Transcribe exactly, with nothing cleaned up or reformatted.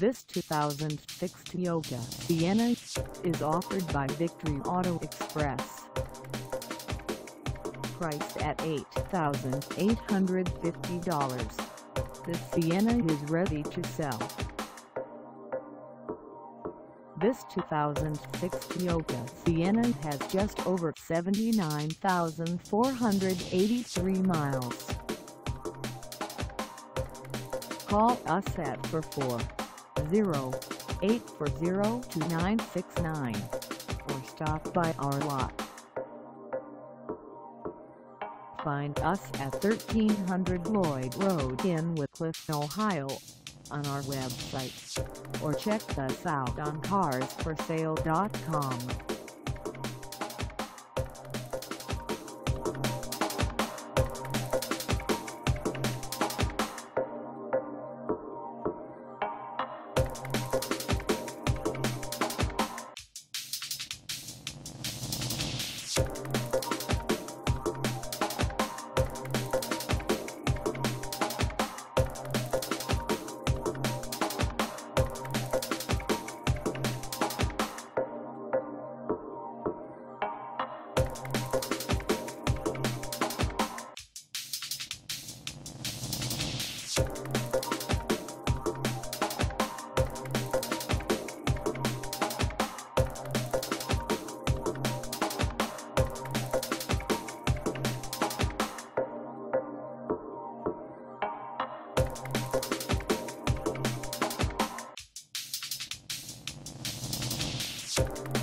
This two thousand six Toyota Sienna is offered by Victory Auto Express. Priced at eight thousand eight hundred fifty dollars, this Sienna is ready to sell. This two thousand six Toyota Sienna has just over seventy-nine thousand four hundred eighty-three miles. Call us at four four zero, eight four zero, two nine six nine or stop by our lot. Find us at thirteen hundred Lloyd Road in Wickliffe, Ohio on our website, or check us out on cars for sale dot com. You